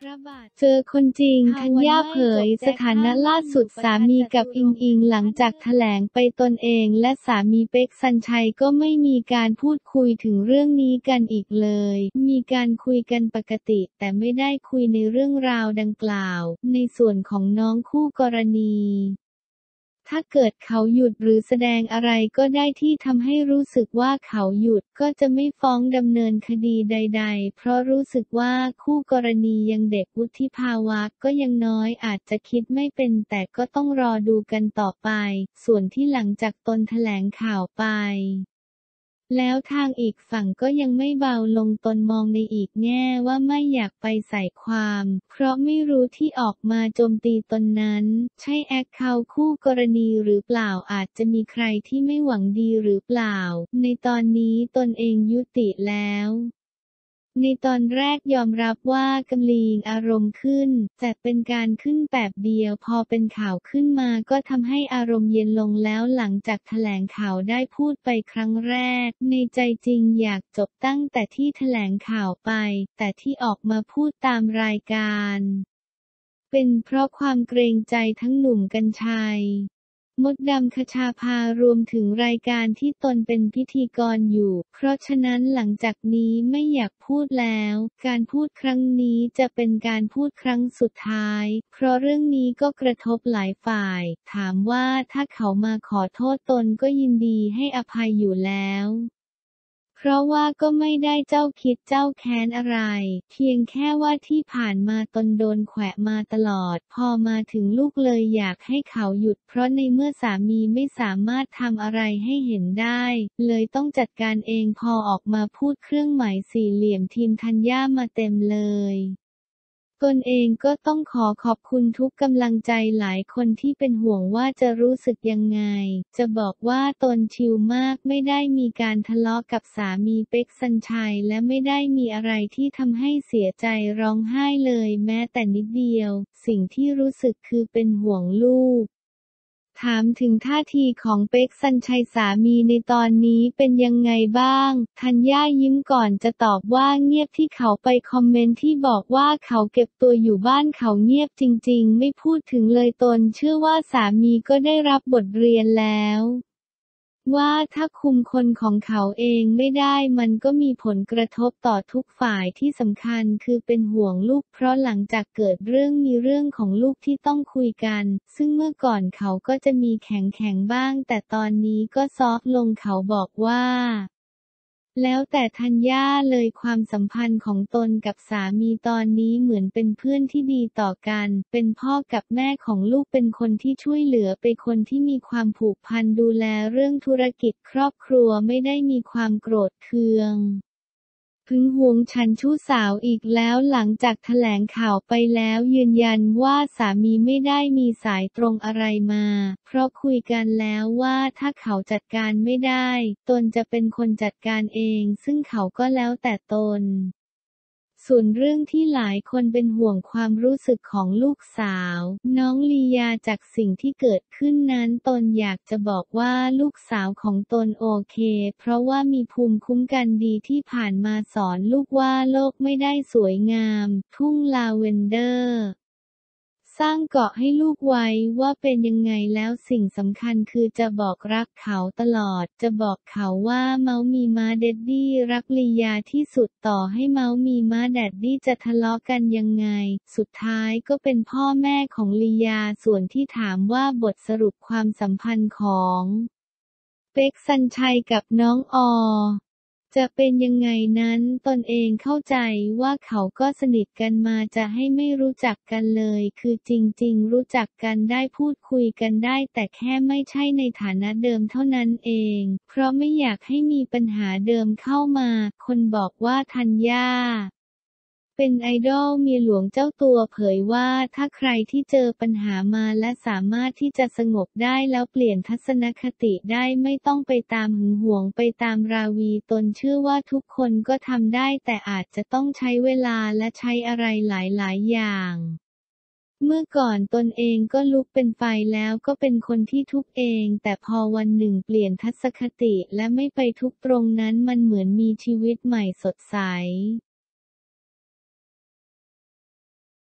เจอคนจริงธัญญาเผยสถานะล่าสุดสามีกับอิงอิงหลังจากแถลงไปตนเองและสามีเป๊ก สัญชัยก็ไม่มีการพูดคุยถึงเรื่องนี้กันอีกเลยมีการคุยกันปกติแต่ไม่ได้คุยในเรื่องราวดังกล่าวในส่วนของน้องคู่กรณีถ้าเกิดเขาหยุดหรือแสดงอะไรก็ได้ที่ทำให้รู้สึกว่าเขาหยุดก็จะไม่ฟ้องดำเนินคดีใดๆเพราะรู้สึกว่าคู่กรณียังเด็กวุฒิภาวะก็ยังน้อยอาจจะคิดไม่เป็นแต่ก็ต้องรอดูกันต่อไปส่วนที่หลังจากตนแถลงข่าวไปแล้วทางอีกฝั่งก็ยังไม่เบาลงตนมองในอีกแง่ว่าไม่อยากไปใส่ความเพราะไม่รู้ที่ออกมาโจมตีตนนั้นใช่แอคเคาท์คู่กรณีหรือเปล่าอาจจะมีใครที่ไม่หวังดีหรือเปล่าในตอนนี้ตนเองยุติแล้วในตอนแรกยอมรับว่ากำลีอารมณ์ขึ้นแต่เป็นการขึ้นแบบเดียวพอเป็นข่าวขึ้นมาก็ทำให้อารมณ์เย็นลงแล้วหลังจากแถลงข่าวได้พูดไปครั้งแรกในใจจริงอยากจบตั้งแต่ที่แถลงข่าวไปแต่ที่ออกมาพูดตามรายการเป็นเพราะความเกรงใจทั้งหนุ่มกรรชัยมดดำคชาภารวมถึงรายการที่ตนเป็นพิธีกรอยู่เพราะฉะนั้นหลังจากนี้ไม่อยากพูดแล้วการพูดครั้งนี้จะเป็นการพูดครั้งสุดท้ายเพราะเรื่องนี้ก็กระทบหลายฝ่ายถามว่าถ้าเขามาขอโทษตนก็ยินดีให้อภัยอยู่แล้วเพราะว่าก็ไม่ได้เจ้าคิดเจ้าแค้นอะไรเพียงแค่ว่าที่ผ่านมาตนโดนแขวะมาตลอดพอมาถึงลูกเลยอยากให้เขาหยุดเพราะในเมื่อสามีไม่สามารถทำอะไรให้เห็นได้เลยต้องจัดการเองพอออกมาพูดเครื่องหมายสี่เหลี่ยมทีมธัญญามาเต็มเลยตนเองก็ต้องขอบคุณทุกกำลังใจหลายคนที่เป็นห่วงว่าจะรู้สึกยังไงจะบอกว่าตนชิลมากไม่ได้มีการทะเลาะกับสามีเป๊ก สัญชัยและไม่ได้มีอะไรที่ทำให้เสียใจร้องไห้เลยแม้แต่นิดเดียวสิ่งที่รู้สึกคือเป็นห่วงลูกถามถึงท่าทีของเป๊ก สัญชัยสามีในตอนนี้เป็นยังไงบ้างธัญญายิ้มก่อนจะตอบว่าเงียบที่เขาไปคอมเมนต์ที่บอกว่าเขาเก็บตัวอยู่บ้านเขาเงียบจริงๆไม่พูดถึงเลยตนเชื่อว่าสามีก็ได้รับบทเรียนแล้วว่าถ้าคุมคนของเขาเองไม่ได้มันก็มีผลกระทบต่อทุกฝ่ายที่สำคัญคือเป็นห่วงลูกเพราะหลังจากเกิดเรื่องมีเรื่องของลูกที่ต้องคุยกันซึ่งเมื่อก่อนเขาก็จะมีแข็งบ้างแต่ตอนนี้ก็ซอฟต์ลงเขาบอกว่าแล้วแต่ธัญญาเลยความสัมพันธ์ของตนกับสามีตอนนี้เหมือนเป็นเพื่อนที่ดีต่อกันเป็นพ่อกับแม่ของลูกเป็นคนที่ช่วยเหลือเป็นคนที่มีความผูกพันดูแลเรื่องธุรกิจครอบครัวไม่ได้มีความโกรธเคืองหึงหวงฉันชู้สาวอีกแล้วหลังจากแถลงข่าวไปแล้วยืนยันว่าสามีไม่ได้มีสายตรงอะไรมาเพราะคุยกันแล้วว่าถ้าเขาจัดการไม่ได้ตนจะเป็นคนจัดการเองซึ่งเขาก็แล้วแต่ตนส่วนเรื่องที่หลายคนเป็นห่วงความรู้สึกของลูกสาวน้องลียาจากสิ่งที่เกิดขึ้นนั้นตนอยากจะบอกว่าลูกสาวของตนโอเคเพราะว่ามีภูมิคุ้มกันดีที่ผ่านมาสอนลูกว่าโลกไม่ได้สวยงามทุ่งลาเวนเดอร์สร้างเกาะให้ลูกไว้ว่าเป็นยังไงแล้วสิ่งสำคัญคือจะบอกรักเขาตลอดจะบอกเขาว่าเมามีม้าเดดดี้รักลียาที่สุดต่อให้เมามีม้าแดดดี้จะทะเลาะกันยังไงสุดท้ายก็เป็นพ่อแม่ของลียาส่วนที่ถามว่าบทสรุปความสัมพันธ์ของเป๊ก สัญชัยกับน้องออจะเป็นยังไงนั้นตนเองเข้าใจว่าเขาก็สนิทกันมาจะให้ไม่รู้จักกันเลยคือจริงๆรู้จักกันได้พูดคุยกันได้แต่แค่ไม่ใช่ในฐานะเดิมเท่านั้นเองเพราะไม่อยากให้มีปัญหาเดิมเข้ามาคนบอกว่าธัญญาเป็นไอดอลเมียหลวงเจ้าตัวเผยว่าถ้าใครที่เจอปัญหามาและสามารถที่จะสงบได้แล้วเปลี่ยนทัศนคติได้ไม่ต้องไปตามหึงหวงไปตามราวีตนเชื่อว่าทุกคนก็ทำได้แต่อาจจะต้องใช้เวลาและใช้อะไรหลายๆอย่างเมื่อก่อนตนเองก็ลุกเป็นไฟแล้วก็เป็นคนที่ทุกข์เองแต่พอวันหนึ่งเปลี่ยนทัศนคติและไม่ไปทุกข์ตรงนั้นมันเหมือนมีชีวิตใหม่สดใส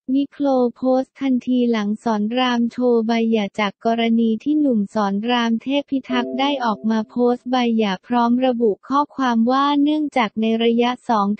นิโคลโพสต์ทันทีหลังสอนรามโชว์ใบหย่าจากกรณีที่หนุ่มสอนรามเทพพิทักษ์ได้ออกมาโพสต์ใบหย่าพร้อมระบุข้อความว่าเนื่องจากในระยะ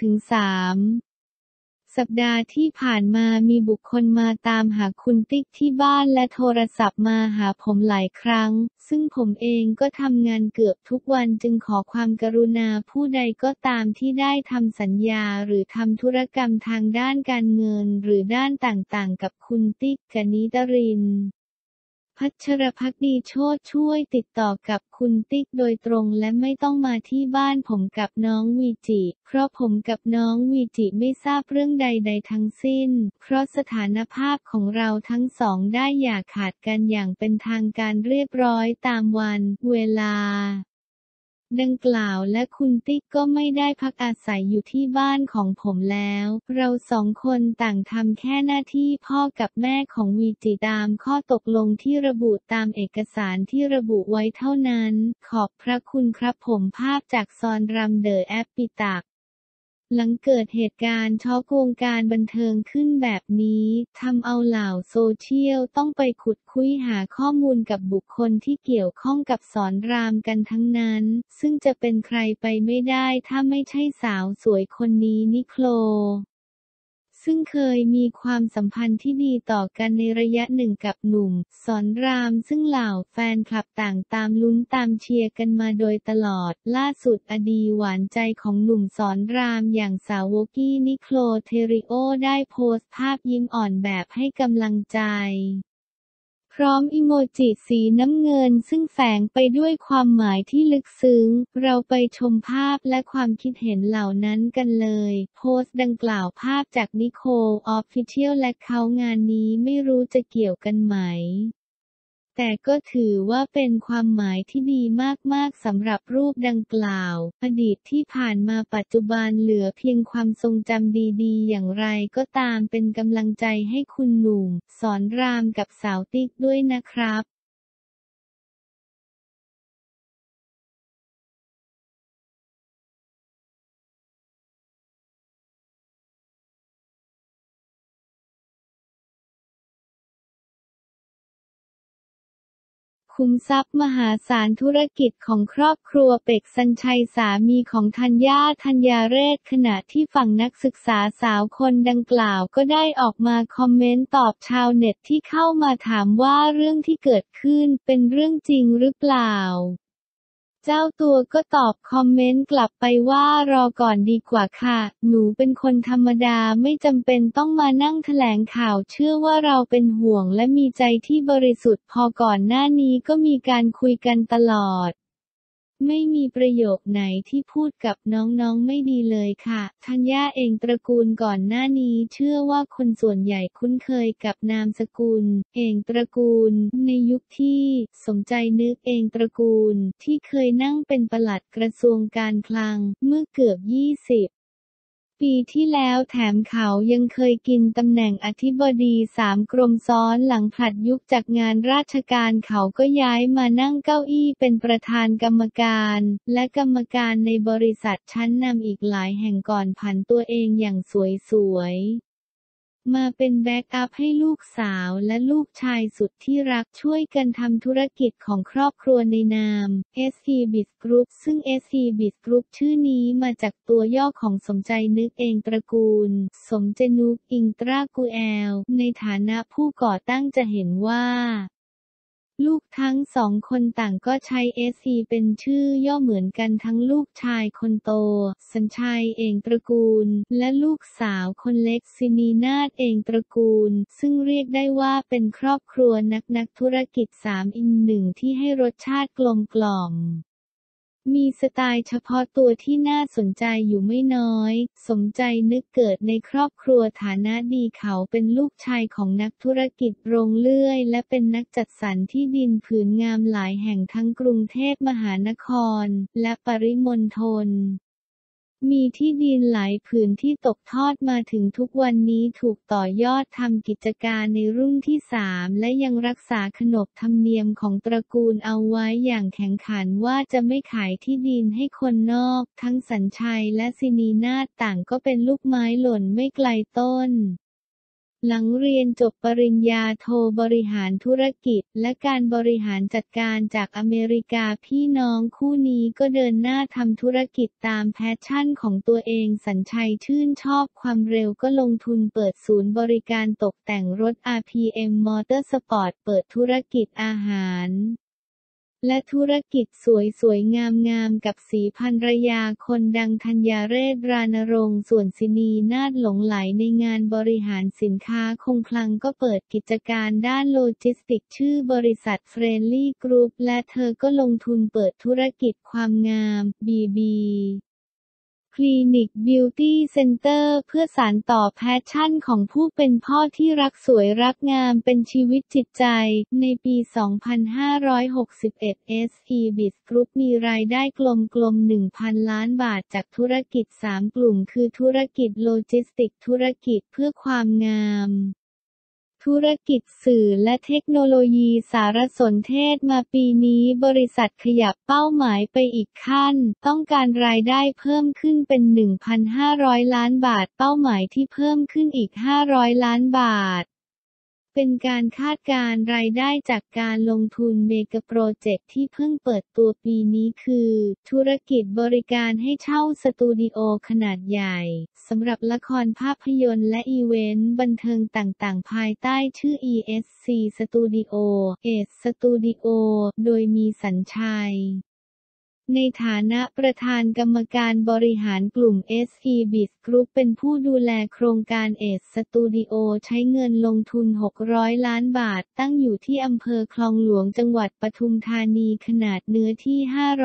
2-3 สัปดาห์ที่ผ่านมามีบุคคลมาตามหาคุณติ๊กที่บ้านและโทรศัพท์มาหาผมหลายครั้งซึ่งผมเองก็ทำงานเกือบทุกวันจึงขอความกรุณาผู้ใดก็ตามที่ได้ทำสัญญาหรือทำธุรกรรมทางด้านการเงินหรือด้านต่างๆกับคุณติ๊กกนิตรินทร์ ภัชรภักดีโชติช่วยติดต่อกับคุณติ๊กโดยตรงและไม่ต้องมาที่บ้านผมกับน้องวีจิเพราะผมกับน้องวีจิไม่ทราบเรื่องใดๆทั้งสิ้นเพราะสถานภาพของเราทั้งสองได้อย่าขาดกันอย่างเป็นทางการเรียบร้อยตามวันเวลาดังกล่าวและคุณติ๊กก็ไม่ได้พักอาศัยอยู่ที่บ้านของผมแล้วเราสองคนต่างทำแค่หน้าที่พ่อกับแม่ของวีจิตามข้อตกลงที่ระบุตามเอกสารที่ระบุไว้เท่านั้นขอบพระคุณครับผมภาพจากซอนรัมเดอแอปปิตักหลังเกิดเหตุการณ์ช็อกวงการบันเทิงขึ้นแบบนี้ทำเอาเหล่าโซเชียลต้องไปขุดคุยหาข้อมูลกับบุคคลที่เกี่ยวข้องกับสอนรามกันทั้งนั้นซึ่งจะเป็นใครไปไม่ได้ถ้าไม่ใช่สาวสวยคนนี้นิโคลซึ่งเคยมีความสัมพันธ์ที่ดีต่อกันในระยะหนึ่งกับหนุ่มสอนรามซึ่งเหล่าแฟนคลับต่างตามลุ้นตามเชียร์กันมาโดยตลอดล่าสุดอดีหวานใจของหนุ่มสอนรามอย่างสาวโวกี้นิโคลเทริโอได้โพสต์ภาพยิ้มอ่อนแบบให้กำลังใจพร้อมอิโมจิสีน้ำเงินซึ่งแฝงไปด้วยความหมายที่ลึกซึ้งเราไปชมภาพและความคิดเห็นเหล่านั้นกันเลยโพสต์ดังกล่าวภาพจากนิโคลออฟฟิเชียลและเขางานนี้ไม่รู้จะเกี่ยวกันไหมแต่ก็ถือว่าเป็นความหมายที่ดีมากๆสำหรับรูปดังกล่าวอดีตที่ผ่านมาปัจจุบันเหลือเพียงความทรงจำดีๆอย่างไรก็ตามเป็นกำลังใจให้คุณหนุ่มสอนรามกับสาวติ๊กด้วยนะครับคุมทรัพย์มหาศาลธุรกิจของครอบครัวเป็ก สัญชัยสามีของธัญญาเรศขณะที่ฝั่งนักศึกษาสาวคนดังกล่าวก็ได้ออกมาคอมเมนต์ตอบชาวเน็ตที่เข้ามาถามว่าเรื่องที่เกิดขึ้นเป็นเรื่องจริงหรือเปล่า เจ้าตัวก็ตอบคอมเมนต์กลับไปว่ารอก่อนดีกว่าค่ะหนูเป็นคนธรรมดาไม่จำเป็นต้องมานั่งแถลงข่าวเชื่อว่าเราเป็นห่วงและมีใจที่บริสุทธิ์พอก่อนหน้านี้ก็มีการคุยกันตลอดไม่มีประโยคไหนที่พูดกับน้องๆไม่ดีเลยค่ะธัญญาเองตระกูลก่อนหน้านี้เชื่อว่าคนส่วนใหญ่คุ้นเคยกับนามสกุลเองตระกูลในยุคที่สมใจนึกเองตระกูลที่เคยนั่งเป็นปลัดกระทรวงการคลังเมื่อเกือบ20ปีที่แล้วแถมเขายังเคยกินตำแหน่งอธิบดี3กรมซ้อนหลังผลัดยุคจากงานราชการเขาก็ย้ายมานั่งเก้าอี้เป็นประธานกรรมการและกรรมการในบริษัทชั้นนำอีกหลายแห่งก่อนผันตัวเองอย่างสวยๆมาเป็นแบ็กอัพให้ลูกสาวและลูกชายสุดที่รักช่วยกันทำธุรกิจของครอบครัวในนาม SC Biz Group ซึ่ง SC Biz Group ชื่อนี้มาจากตัวย่อของสมใจนึกเองตระกูลสมเจนุกอิงตรากูแอลในฐานะผู้ก่อตั้งจะเห็นว่าลูกทั้งสองคนต่างก็ใช้ SC เป็นชื่อย่อเหมือนกันทั้งลูกชายคนโตสัญชัยเองตระกูลและลูกสาวคนเล็กซินีนาถเองตระกูลซึ่งเรียกได้ว่าเป็นครอบครัวนักธุรกิจ3-in-1ที่ให้รสชาติกลมกล่อมมีสไตล์เฉพาะตัวที่น่าสนใจอยู่ไม่น้อยสมใจนึกเกิดในครอบครัวฐานะดีเขาเป็นลูกชายของนักธุรกิจโรงเลื่อยและเป็นนักจัดสรรที่ดินผืนงามหลายแห่งทั้งกรุงเทพมหานครและปริมณฑลมีที่ดินหลายผืนที่ตกทอดมาถึงทุกวันนี้ถูกต่อยอดทำกิจการในรุ่นที่3และยังรักษาขนบธรรมเนียมของตระกูลเอาไว้อย่างแข็งขันว่าจะไม่ขายที่ดินให้คนนอกทั้งสัญชัยและซินีนาถต่างก็เป็นลูกไม้หล่นไม่ไกลต้นหลังเรียนจบปริญญาโทบริหารธุรกิจและการบริหารจัดการจากอเมริกาพี่น้องคู่นี้ก็เดินหน้าทำธุรกิจตามแพชชั่นของตัวเองสัญชัยชื่นชอบความเร็วก็ลงทุนเปิดศูนย์บริการตกแต่งรถ RPM Motorsport เปิดธุรกิจอาหารและธุรกิจสวยๆงามๆกับศรีภรรยาคนดังธัญญาเรศรานรงค์ส่วนศินีนาฏหลงไหลในงานบริหารสินค้าคงคลังก็เปิดกิจการด้านโลจิสติกส์ชื่อบริษัทเฟรนลี่กรุ๊ปและเธอก็ลงทุนเปิดธุรกิจความงามบีคลินิกบิวตี้เซ็นเตอร์เพื่อสานต่อแพชชั่นของผู้เป็นพ่อที่รักสวยรักงามเป็นชีวิตจิตใจในปี 2561 SE Biz Group มีรายได้กลมๆ 1,000 ล้านบาทจากธุรกิจ 3 กลุ่มคือธุรกิจโลจิสติกส์ธุรกิจเพื่อความงามธุรกิจสื่อและเทคโนโลยีสารสนเทศมาปีนี้บริษัทขยับเป้าหมายไปอีกขั้นต้องการรายได้เพิ่มขึ้นเป็น 1,500 ล้านบาทเป้าหมายที่เพิ่มขึ้นอีก500 ล้านบาทเป็นการคาดการณ์รายได้จากการลงทุนเมกะโปรเจกต์ที่เพิ่งเปิดตัวปีนี้คือธุรกิจบริการให้เช่าสตูดิโอขนาดใหญ่สำหรับละครภาพยนตร์และอีเวนต์บันเทิงต่างๆภายใต้ชื่อ ESC Studio ES Studio โดยมีสัญชัยในฐานะประธานกรรมการบริหารกลุ่ม SE Biz Group เป็นผู้ดูแลโครงการ ES Studio ใช้เงินลงทุน600 ล้านบาทตั้งอยู่ที่อำเภอคลองหลวงจังหวัดปทุมธานีขนาดเนื้อที่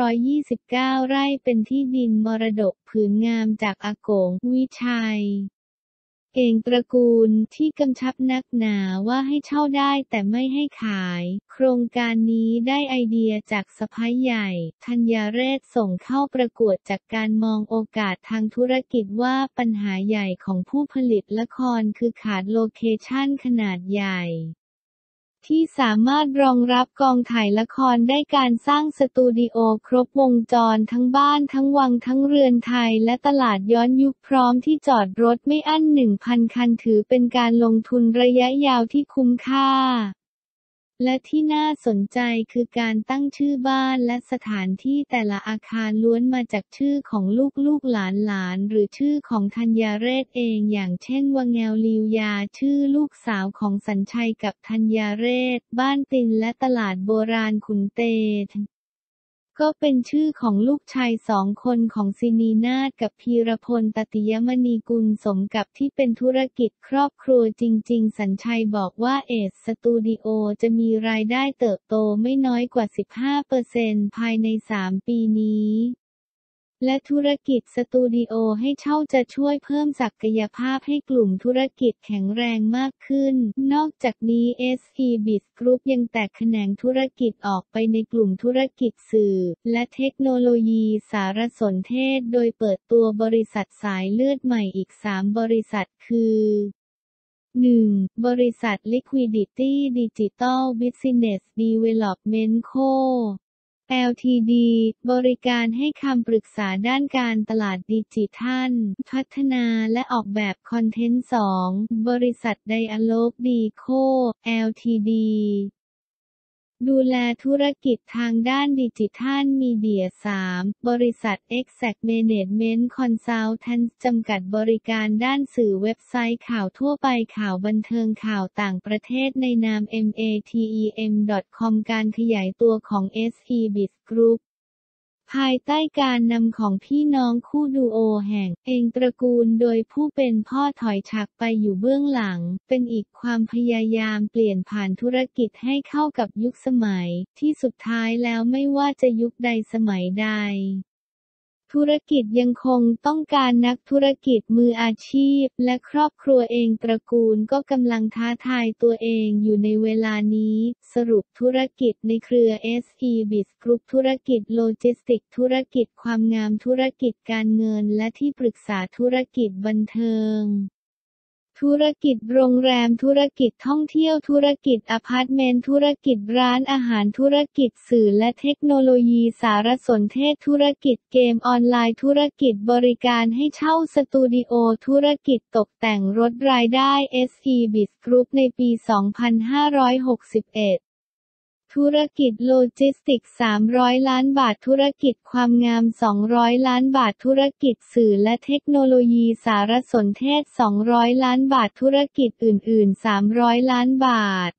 529 ไร่เป็นที่ดินมรดกผืนงามจากอากงวิชัยเก่งตระกูลที่กำชับนักหนาว่าให้เช่าได้แต่ไม่ให้ขายโครงการนี้ได้ไอเดียจากสะใภ้ใหญ่ธัญญาเรศส่งเข้าประกวดจากการมองโอกาสทางธุรกิจว่าปัญหาใหญ่ของผู้ผลิตละครคือขาดโลเคชั่นขนาดใหญ่ที่สามารถรองรับกองถ่ายละครได้การสร้างสตูดิโอครบวงจรทั้งบ้านทั้งวังทั้งเรือนไทยและตลาดย้อนยุคพร้อมที่จอดรถไม่อั้น 1,000 คันถือเป็นการลงทุนระยะยาวที่คุ้มค่าและที่น่าสนใจคือการตั้งชื่อบ้านและสถานที่แต่ละอาคารล้วนมาจากชื่อของลูกๆหลานหรือชื่อของธัญญาเรศเองอย่างเช่นวงแงวลีวยาชื่อลูกสาวของสัญชัยกับธัญญาเรศบ้านตินและตลาดโบราณขุนเตทก็เป็นชื่อของลูกชาย2 คนของศินีนาฏกับพีรพลตติยมณีกุลสมกับที่เป็นธุรกิจครอบครัวจริงๆสัญชัยบอกว่าเอสสตูดิโอจะมีรายได้เติบโตไม่น้อยกว่า 15% ภายใน 3 ปีนี้และธุรกิจสตูดิโอให้เช่าจะช่วยเพิ่มศักยภาพให้กลุ่มธุรกิจแข็งแรงมากขึ้นนอกจากนี้ SE Biz Group ยังแตกแขนงธุรกิจออกไปในกลุ่มธุรกิจสื่อและเทคโนโลยีสารสนเทศโดยเปิดตัวบริษัทสายเลือดใหม่อีก 3 บริษัทคือ 1. บริษัท Liquidity Digital Business Development Co Ltd บริการให้คำปรึกษาด้านการตลาดดิจิทัลพัฒนาและออกแบบคอนเทนต์ 2. บริษัท Dialog Co Ltd ดูแลธุรกิจทางด้านดิจิทัลมีเดีย 3. บริษัท Exact Management Consultants จำกัดบริการด้านสื่อเว็บไซต์ข่าวทั่วไปข่าวบันเทิงข่าวต่างประเทศในนาม matem.com การขยายตัวของ SE Biz Groupภายใต้การนำของพี่น้องคู่ดูโอแห่งเองตระกูลโดยผู้เป็นพ่อถอยฉากไปอยู่เบื้องหลังเป็นอีกความพยายามเปลี่ยนผ่านธุรกิจให้เข้ากับยุคสมัยที่สุดท้ายแล้วไม่ว่าจะยุคใดสมัยใดธุรกิจยังคงต้องการนักธุรกิจมืออาชีพและครอบครัวเองตระกูลก็กำลังท้าทายตัวเองอยู่ในเวลานี้สรุปธุรกิจในเครือ SE Biz Group ธุรกิจโลจิสติกส์ธุรกิจความงามธุรกิจการเงินและที่ปรึกษาธุรกิจบันเทิงธุรกิจโรงแรมธุรกิจท่องเที่ยวธุรกิจอพาร์ตเมนต์ธุรกิจร้านอาหารธุรกิจสื่อและเทคโนโลยีสารสนเทศธุรกิจเกมออนไลน์ธุรกิจบริการให้เช่าสตูดิโอธุรกิจตกแต่งรถรายได้ SE Biz Group ในปี 2561ธุรกิจโลจิสติกส์300 ล้านบาทธุรกิจความงาม200 ล้านบาทธุรกิจสื่อและเทคโนโลยีสารสนเทศ200 ล้านบาทธุรกิจอื่นๆ300 ล้านบาท